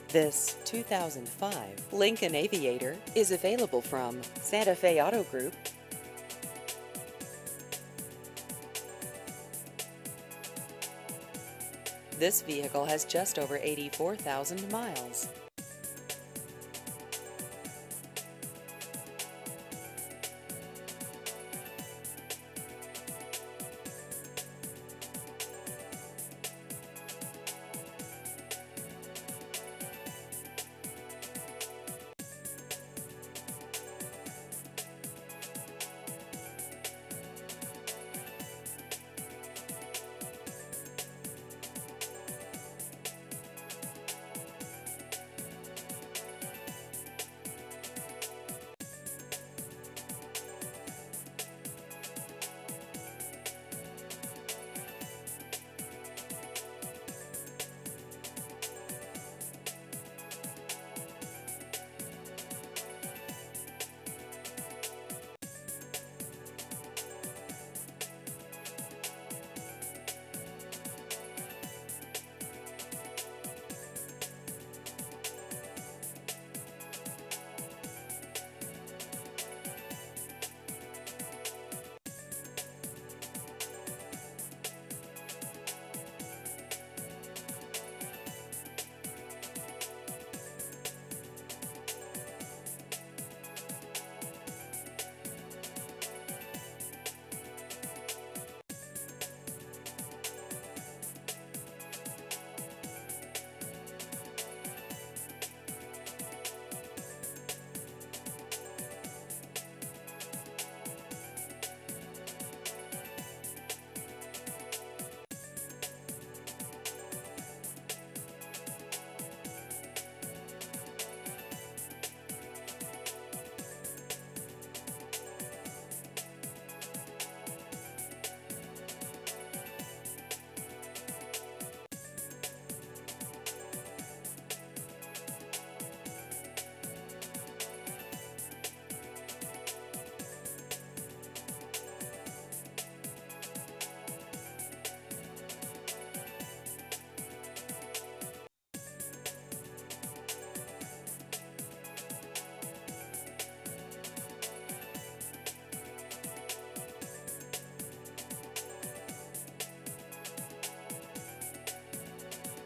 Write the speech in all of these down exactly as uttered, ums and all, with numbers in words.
This two thousand five Lincoln Aviator is available from Santa Fe Auto Group. This vehicle has just over eighty-four thousand miles.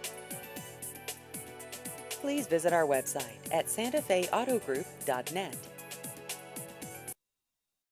Please visit our website at santa fe auto group dot net.